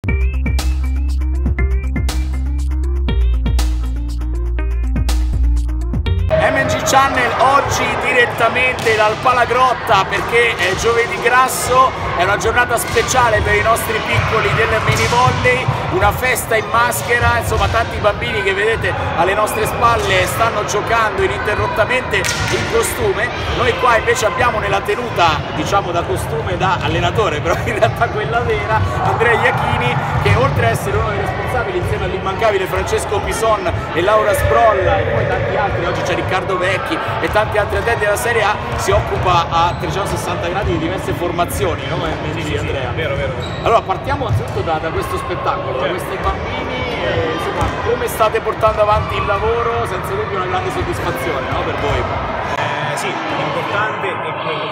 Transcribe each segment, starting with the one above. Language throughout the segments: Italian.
MNG Channel oggi direttamente dal Palagrotta, perché è giovedì grasso, è una giornata speciale per i nostri piccoli del mini volley, una festa in maschera, insomma tanti bambini che vedete alle nostre spalle stanno giocando ininterrottamente in costume. Noi qua invece abbiamo nella tenuta, diciamo da costume da allenatore, però in realtà quella vera, Andrea Iachini, che oltre a essere uno dei responsabili insieme all'immancabile Francesco Pison e Laura Sbrolla e poi tanti altri, oggi c'è Riccardo Vecchi e tanti altri atleti della Serie A, si occupa a 360 gradi di diverse formazioni, no? Sì, Andrea. Vero. Allora partiamo anzitutto da questo spettacolo, da questi bambini, insomma come state portando avanti il lavoro, senza dubbio una grande soddisfazione, no? Per voi. Sì, l'importante è quello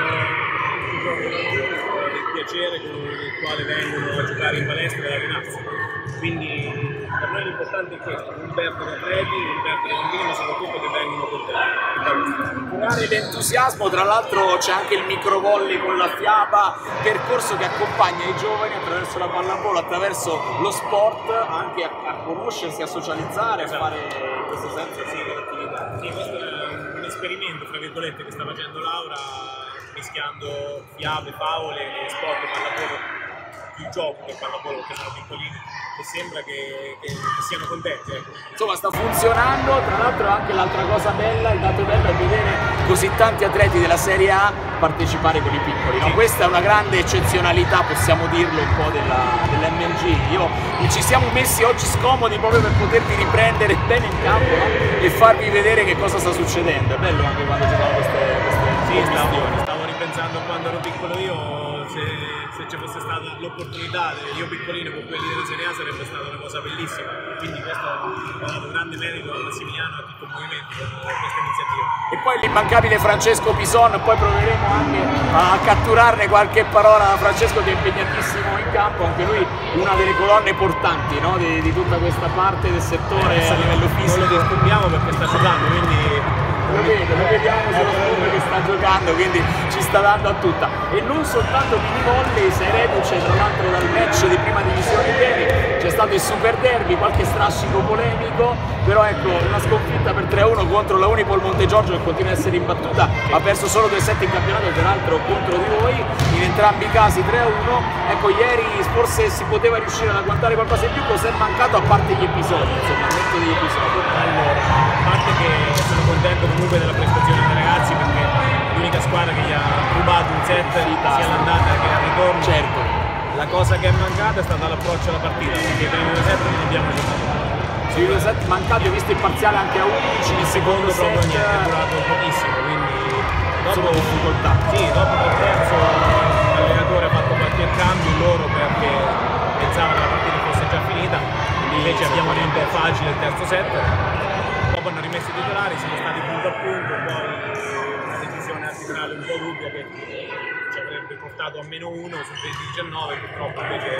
del piacere con il quale vengono a giocare in palestra e ad allenarsi. Quindi per noi l'importante è questo, non perdere atleti, non perdere bambini, ma soprattutto che vengono contenti. Curare l'entusiasmo, tra l'altro c'è anche il microvolley con la fiaba, percorso che accompagna i giovani attraverso la pallavolo, attraverso lo sport, anche a conoscersi, a socializzare, a fare in questo senso attività. Sì, questo è un esperimento, fra virgolette, che sta facendo Laura, mischiando fiabe, favole e sport, pallavolo, più gioco che pallavolo, che sono piccolini, e sembra che siano contenti. Insomma sta funzionando, tra l'altro anche l'altra cosa bella, il dato bello è vedere così tanti atleti della Serie A partecipare con i piccoli, no? Sì. Questa è una grande eccezionalità, possiamo dirlo un po' dell'MNG. Ci siamo messi oggi scomodi proprio per potervi riprendere bene in campo, no? E farvi vedere che cosa sta succedendo. È bello anche quando ci sono queste stavo ripensando quando ero piccolo io, se ci fosse stata l'opportunità io piccolino con quelli della Serie A sarebbe stata una cosa bellissima, quindi questo ha dato un grande merito a Massimiliano e a tutto il movimento per questa iniziativa. E poi l'immancabile Francesco Pison, poi proveremo anche a catturarne qualche parola da Francesco, che è impegnatissimo in campo, anche lui una delle colonne portanti, no? di tutta questa parte del settore a livello fisico. Non lo disturbiamo perché sta giocando, quindi lo vediamo sullo sfondo che sta giocando, quindi ci sta dando a tutta. E non soltanto mini volley, sei reduce tra l'altro dal match di prima divisione ieri, c'è stato il super derby, qualche strascico polemico, però ecco una sconfitta per 3-1 contro la Unipol Montegiorgio, che continua a essere imbattuta, ha perso solo 2-7 in campionato, peraltro contro di voi, in entrambi i casi 3-1. Ecco, ieri forse si poteva riuscire ad agguantare qualcosa in più, cosa è mancato a parte gli episodi, insomma, al netto degli episodi? Allora, a parte che sono contento comunque della prestazione dei ragazzi, perché l'unica squadra che gli ha rubato un set sia all'andata che al ritorno. Certo. La cosa che è mancata è stata l'approccio alla partita, perché i primi due set non abbiamo giocato. Sui due set mancati, ho visto il parziale anche a 11, nel secondo proprio set niente, è durato pochissimo, quindi dopo difficoltà. Sì, dopo il terzo l'allenatore ha fatto qualche cambio loro perché pensava che la partita fosse già finita, invece abbiamo vinto facile il terzo set. Dopo hanno rimesso i titolari, siamo stati punto a punto, poi una decisione arbitrale un po' dubbia che ci avrebbe portato a -1 su 20-19, purtroppo invece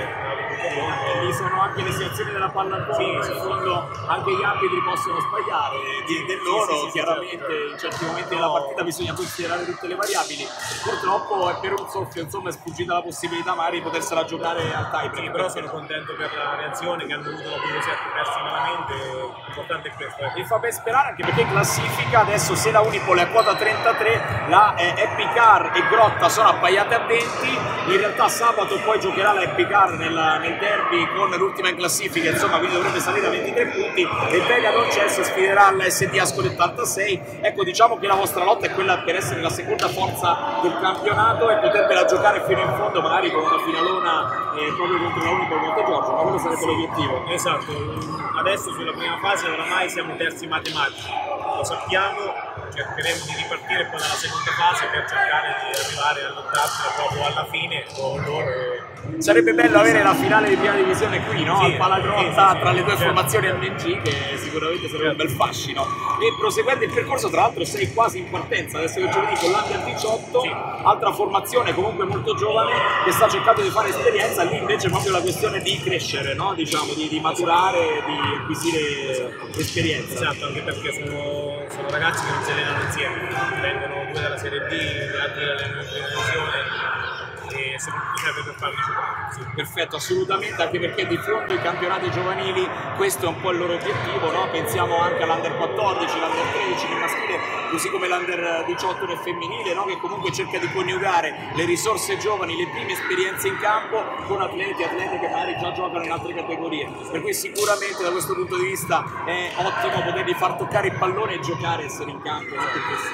e lì sono anche le situazioni della pallavolo, sì, in fondo anche gli arbitri possono sbagliare del loro, chiaramente in certi momenti della partita bisogna considerare tutte le variabili. Purtroppo è per un soffio, insomma, è sfuggita la possibilità magari di potersela giocare al tie-break. Sì, però sono contento per la reazione che hanno avuto dopo i 2 set persi malamente, l'importante è questo. Mi fa ben sperare, anche perché in classifica adesso, se la Unipol è a quota 33, la Epicar e Grotta sono appaiate a 20, in realtà sabato poi giocherà la Epicar nel derby con l'ultima in classifica, insomma, quindi dovrebbe salire a 23 punti, e Vega Doncesso sfiderà l'SD Ascoli 86. Ecco, diciamo che la vostra lotta è quella per essere la seconda forza del campionato e potervela giocare fino in fondo, magari con una finalona proprio contro la Unipol Montegiorgio, ma quello sarebbe l'obiettivo. Esatto, adesso sulla prima fase oramai siamo terzi matematici, lo sappiamo, cercheremo di ripartire poi dalla seconda fase per cercare di arrivare a lottarsela proprio alla fine con loro. Sarebbe bello avere la finale di prima divisione qui, no? Sì, al Palagrotta, sì, tra le due certo. formazioni MNG, che sicuramente sarebbe un bel fascino. E proseguendo il percorso, tra l'altro sei quasi in partenza, adesso che giovedì con l'Under 18, sì. Altra formazione comunque molto giovane che sta cercando di fare esperienza, lì invece è proprio la questione di crescere, no? Diciamo, di maturare, di acquisire esperienza. Esatto, anche perché sono ragazzi che non si allenano insieme, vengono due dalla Serie D, gli altri dalla divisione, e e soprattutto serve per farli giocare. Sì. Perfetto, assolutamente, anche perché di fondo i campionati giovanili questo è un po' il loro obiettivo, no? Pensiamo anche all'Under 14, l'Under 13 nel maschile, così come l'Under 18 nel femminile, no? Che comunque cerca di coniugare le risorse giovani, le prime esperienze in campo con atlete che magari già giocano in altre categorie, per cui sicuramente da questo punto di vista è ottimo poterli far toccare il pallone e giocare, essere in campo, no?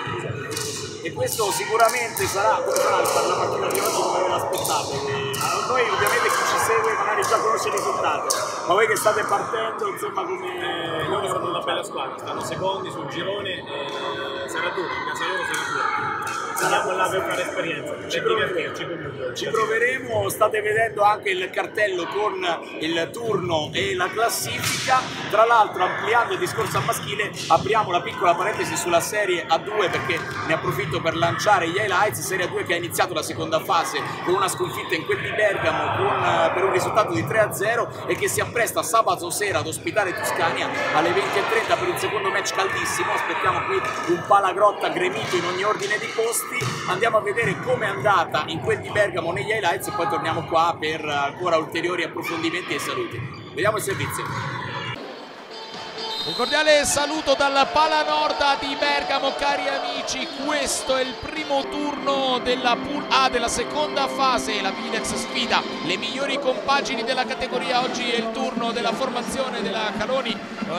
E questo sicuramente sarà, come sarà la partita di oggi, come ve l'aspettate? Noi ovviamente chi ci segue magari già conosce il risultato, ma voi che state partendo, insomma, come... Loro sono una bella squadra, stanno secondi sul girone e sarà duro, in casa loro sarà duro. Andiamo là per fare esperienza, per divertirci comunque. Ci proveremo, state vedendo anche il cartello con il turno e la classifica. Tra l'altro, ampliando il discorso al maschile, apriamo la piccola parentesi sulla Serie A2 perché ne approfitto per lanciare gli highlights. Serie A2 che ha iniziato la seconda fase con una sconfitta in quel di Bergamo per un risultato di 3-0 e che si appresta sabato sera ad ospitare Tuscania alle 20:30 per un secondo match caldissimo. Aspettiamo qui un Palagrotta gremito in ogni ordine di posti. Andiamo a vedere come è andata in quel di Bergamo negli highlights e poi torniamo qua per ancora ulteriori approfondimenti e saluti. Vediamo il servizio. Un cordiale saluto dal Pala Nord di Bergamo, cari amici. Questo è il primo turno della Pool A della seconda fase. La Videx sfida le migliori compagini della categoria. Oggi è il turno della formazione della Caloni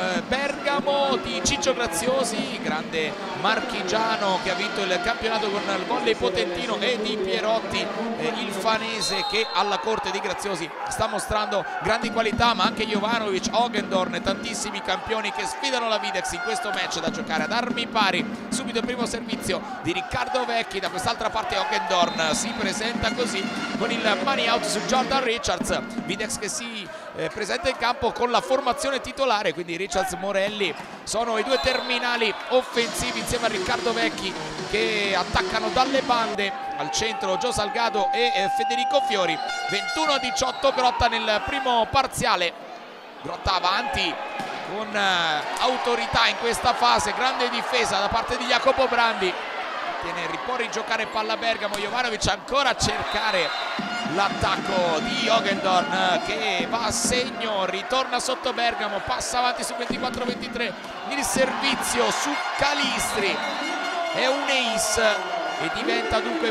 Bergamo di Ciccio Graziosi, grande marchigiano che ha vinto il campionato con il volley potentino, e di Pierotti, il fanese, che alla corte di Graziosi sta mostrando grandi qualità, ma anche Jovanovic, Ogendorn e tantissimi campioni che sfidano la Videx in questo match da giocare ad armi pari. Subito il primo servizio di Riccardo Vecchi, da quest'altra parte Ogendorn si presenta così con il money out su Jordan Richards. Videx che si presenta in campo con la formazione titolare, quindi Richards, Morelli sono i due terminali offensivi insieme a Riccardo Vecchi, che attaccano dalle bande. Al centro Gio Salgado e Federico Fiori. 21-18 Grotta nel primo parziale. Grotta avanti con autorità in questa fase, grande difesa da parte di Jacopo Brandi, può rigiocare palla Bergamo. Jovanovic ancora a cercare l'attacco di Ogendorn che va a segno, ritorna sotto Bergamo, passa avanti su 24-23, il servizio su Calistri è un ace e diventa dunque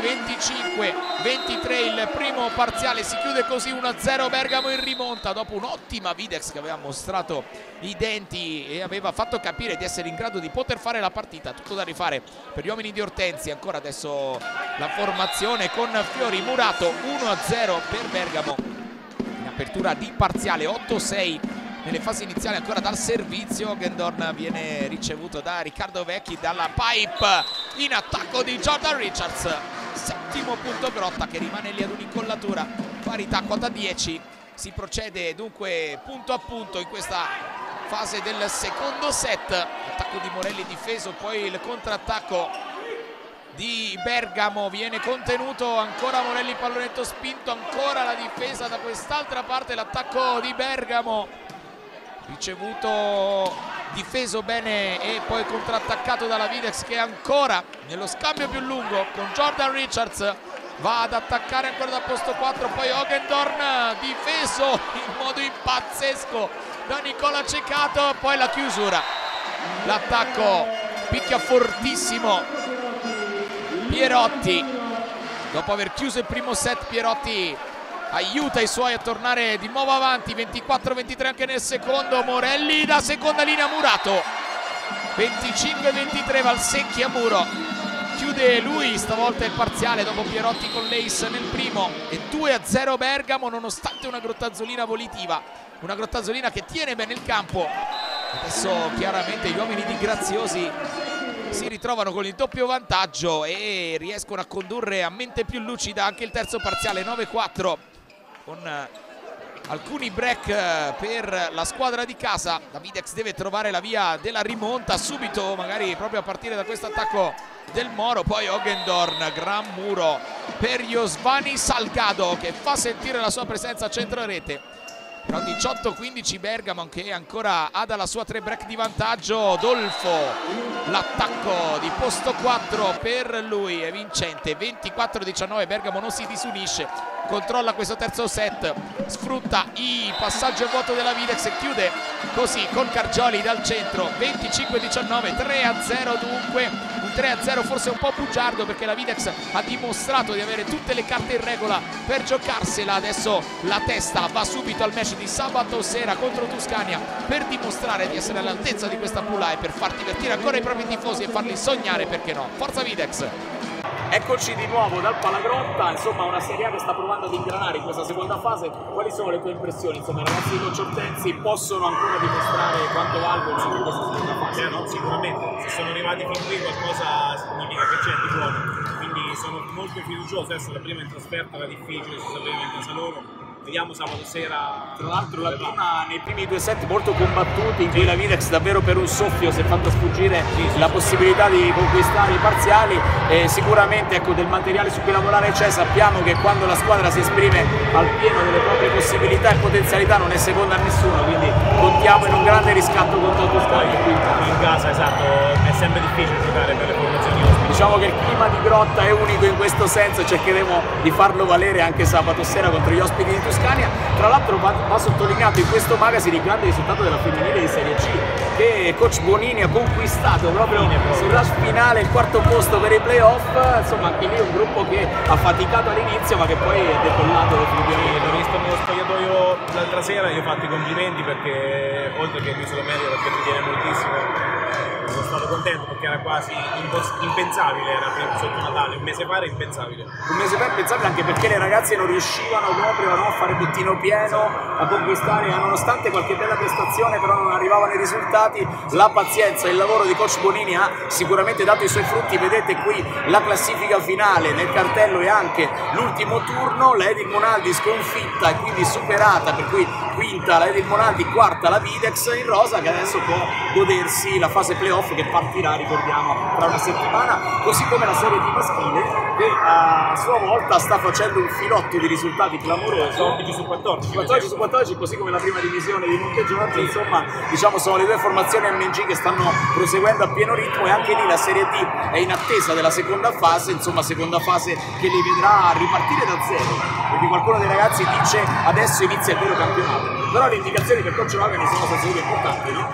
25-23 il primo parziale. Si chiude così 1-0 Bergamo in rimonta dopo un'ottima Videx che aveva mostrato i denti e aveva fatto capire di essere in grado di poter fare la partita. Tutto da rifare per gli uomini di Ortensi. Ancora adesso la formazione con Fiori, Murato. 1-0 per Bergamo in apertura di parziale. 8-6 nelle fasi iniziali ancora dal servizio. Ogendorn viene ricevuto da Riccardo Vecchi, dalla pipe in attacco di Jordan Richards. Settimo punto Grotta che rimane lì ad un'incollatura, parità quota 10. Si procede dunque punto a punto in questa fase del secondo set. Attacco di Morelli difeso, poi il contrattacco di Bergamo viene contenuto, ancora Morelli, pallonetto spinto, ancora la difesa da quest'altra parte. L'attacco di Bergamo ricevuto, difeso bene e poi contrattaccato dalla Videx che ancora nello scambio più lungo con Jordan Richards va ad attaccare ancora dal posto 4. Poi Ogendorn difeso in modo pazzesco da Nicola Ceccato, poi la chiusura, l'attacco picchia fortissimo Pierotti. Dopo aver chiuso il primo set, Pierotti aiuta i suoi a tornare di nuovo avanti. 24-23 anche nel secondo. Morelli da seconda linea, Murato. 25-23 Valsecchi a muro. Chiude lui stavolta il parziale dopo Pierotti con l'ace nel primo. E 2-0 Bergamo, nonostante una Grottazzolina volitiva, una Grottazzolina che tiene bene il campo. Adesso chiaramente gli uomini di Graziosi si ritrovano con il doppio vantaggio e riescono a condurre a mente più lucida anche il terzo parziale. 9-4 con alcuni break per la squadra di casa. La Videx deve trovare la via della rimonta subito, magari proprio a partire da questo attacco del Moro. Poi Ogendorn, gran muro per Josvani Salgado che fa sentire la sua presenza a centro rete. Però 18-15 Bergamo che ancora ha dalla sua 3 break di vantaggio. Dolfo, l'attacco di posto 4 per lui è vincente. 24-19, Bergamo non si disunisce, controlla questo terzo set, sfrutta il passaggio in vuoto della Videx e chiude così con Cargioli dal centro. 25-19, 3-0 dunque, un 3-0 forse un po' bugiardo perché la Videx ha dimostrato di avere tutte le carte in regola per giocarsela. Adesso la testa va subito al match di sabato sera contro Tuscania per dimostrare di essere all'altezza di questa pool A e per far divertire ancora i propri tifosi e farli sognare, perché no. Forza Videx! Eccoci di nuovo dal Palagrotta, insomma una Serie A che sta provando ad ingranare in questa seconda fase. Quali sono le tue impressioni? Insomma, i ragazzi di Coach Ortensi possono ancora dimostrare quanto valgono in questa seconda fase? No, sicuramente, se sono arrivati fin qui qualcosa significa che c'è di buono, quindi sono molto fiducioso. Adesso la prima in trasferta era difficile, si sapeva in casa loro. Vediamo sabato sera. Tra l'altro la prima nei primi 2 set molto combattuti in cui la Videx davvero per un soffio si è fatta sfuggire la possibilità di conquistare i parziali, e sicuramente ecco, del materiale su cui lavorare c'è. Sappiamo che quando la squadra si esprime al pieno delle proprie possibilità e potenzialità non è seconda a nessuno, quindi contiamo in un grande riscatto contro Tuscania. In casa, esatto, è sempre difficile giocare per le formazioni ospiti. Diciamo che il clima di Grotta è unico in questo senso e cercheremo di farlo valere anche sabato sera contro gli ospiti di Tuscania. Tra l'altro va sottolineato in questo magazine il grande risultato della femminile di Serie C, che coach Bonini ha conquistato proprio sulla finale il 4º posto per i playoff. Insomma anche lì un gruppo che ha faticato all'inizio ma che poi è decollato definitivamente. L'ho visto nello spogliatoio l'altra sera, io ho fatto i complimenti perché oltre che mi se lo merito perché mi tiene moltissimo. Sono stato contento perché era quasi impensabile, era sotto Natale, un mese fa era impensabile. Un mese fa impensabile anche perché le ragazze non riuscivano proprio a fare bottino pieno, a conquistare, nonostante qualche bella prestazione però non arrivavano i risultati. La pazienza e il lavoro di coach Bonini ha sicuramente dato i suoi frutti. Vedete qui la classifica finale nel cartello e anche l'ultimo turno, la Edil Monaldi sconfitta e quindi superata, per cui quinta la Edil Monaldi, quarta la Videx in rosa, che adesso può godersi la fase playoff che partirà, ricordiamo, tra una settimana, così come la Serie D maschile che a sua volta sta facendo un filotto di risultati clamoroso, 14 su 14, 14 su 14, così come la prima divisione di Montegiorgio. Insomma, diciamo sono le due formazioni MG che stanno proseguendo a pieno ritmo, e anche lì la Serie D è in attesa della seconda fase, insomma seconda fase che li vedrà ripartire da zero, perché qualcuno dei ragazzi dice adesso inizia il vero campionato, però le indicazioni per coach Logan sono state importanti, no?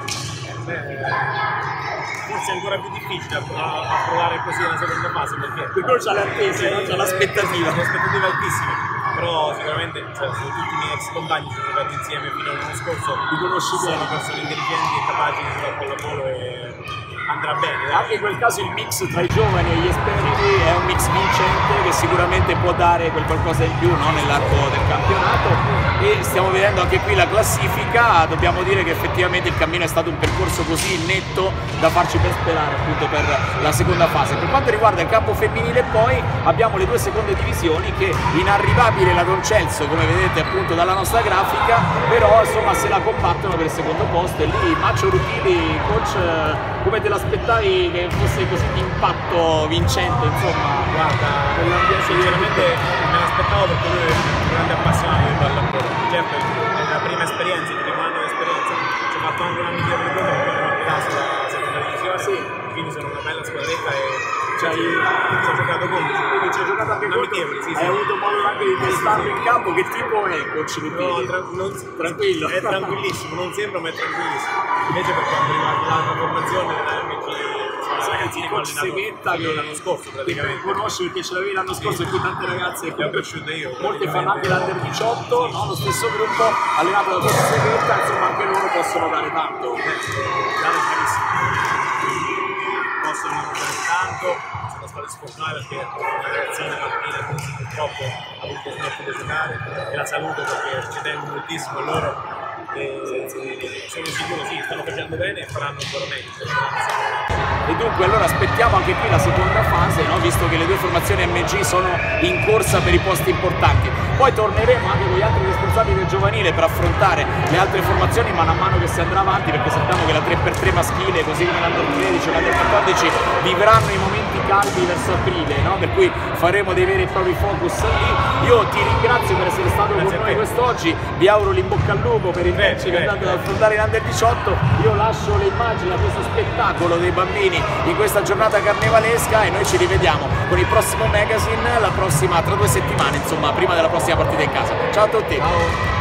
Forse è ancora più difficile approdare così nella seconda fase perché c'ha le attese, c'ha l'aspettativa. L'aspettativa è altissima, però sicuramente sono tutti i miei ex compagni che sono giocati insieme fino all'anno scorso, li conosci bene, sono persone intelligenti e capaci di giocare con la pallavolo e andrà bene. Anche in quel caso il mix tra i giovani e gli esperti è un mix vincente che sicuramente può dare quel qualcosa in più, no, nell'arco del campionato. E stiamo vedendo anche qui la classifica, dobbiamo dire che effettivamente il cammino è stato un percorso così netto da farci ben sperare appunto per la seconda fase. Per quanto riguarda il campo femminile poi abbiamo le due seconde divisioni che inarrivabile la Don Celso, come vedete appunto dalla nostra grafica, però insomma se la combattono per il secondo posto. E lì Macio Rutili, coach, come te l'aspettavi che fosse così di impatto vincente, insomma? Guarda, sinceramente me l'aspettavo perché lui è un grande appassionato di pallavolo. Certo, è la prima esperienza, il primo anno di esperienza, ci ha fatto anche una migliore di quello perché non ha preso la seconda divisione, quindi sono una bella squadretta e ci ha giocato contro. Quindi ci ha giocato anche contro, sì. Hai avuto modo anche di testarlo in campo, che tipo è coach Rutili? Tranquillo. È tranquillissimo, non sembra ma è tranquillissimo. Invece per quanto riguarda l'altra formazione, ragazzini coach Seghetta che l'anno scorso praticamente conosci perché ce l'avevi l'anno scorso, e qui tante ragazze le ho cresciute io, molte fanno anche l'Under 18, no? Lo stesso gruppo allenato da coach Seghetta, insomma anche loro possono dare tanto, possono dare tanto. Sono state sfortunate perché una ragazzina Martina purtroppo ha avuto smettere di giocare, e la saluto perché ci tengo moltissimo a loro. Sono sicuro sì, stanno facendo bene e faranno ancora meglio. E dunque allora aspettiamo anche qui la seconda fase, no? Visto che le due formazioni MG sono in corsa per i posti importanti. Poi torneremo anche con gli altri responsabili del giovanile per affrontare le altre formazioni man mano che si andrà avanti, perché sappiamo che la 3x3 maschile, così come l'Under 13 e l'Under 14, vivranno i momenti tutti caldi verso aprile, no? Per cui faremo dei veri e propri focus lì. Io ti ringrazio per essere stato con noi quest'oggi, vi auguro l'in bocca al lupo per i match che andate ad affrontare in Under 18. Io lascio le immagini a questo spettacolo dei bambini in questa giornata carnevalesca e noi ci rivediamo con il prossimo magazine tra 2 settimane, insomma, prima della prossima partita in casa. Ciao a tutti! Ciao.